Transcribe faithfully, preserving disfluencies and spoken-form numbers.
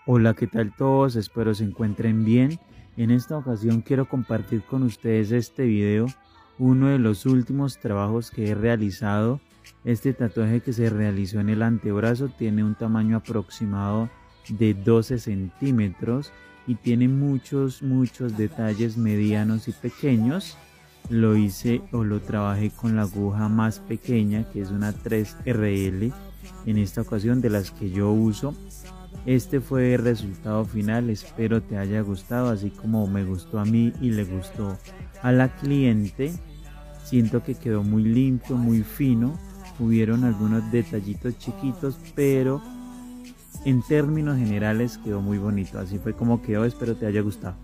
Hola, ¿qué tal todos? Espero se encuentren bien. En esta ocasión quiero compartir con ustedes este video, uno de los últimos trabajos que he realizado. Este tatuaje que se realizó en el antebrazo tiene un tamaño aproximado de doce centímetros y tiene muchos, muchos detalles medianos y pequeños. Lo hice o lo trabajé con la aguja más pequeña, que es una tres R L, en esta ocasión de las que yo uso. Este fue el resultado final, espero te haya gustado, así como me gustó a mí y le gustó a la cliente. Siento que quedó muy limpio, muy fino, hubieron algunos detallitos chiquitos, pero en términos generales quedó muy bonito. Así fue como quedó, espero te haya gustado.